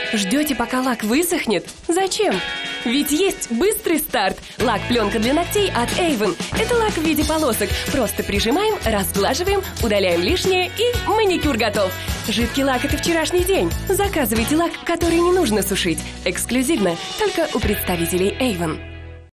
Ждете, пока лак высохнет? Зачем? Ведь есть быстрый старт. Лак-пленка для ногтей от Avon. Это лак в виде полосок. Просто прижимаем, разглаживаем, удаляем лишнее и маникюр готов. Жидкий лак – это вчерашний день. Заказывайте лак, который не нужно сушить. Эксклюзивно, только у представителей Avon.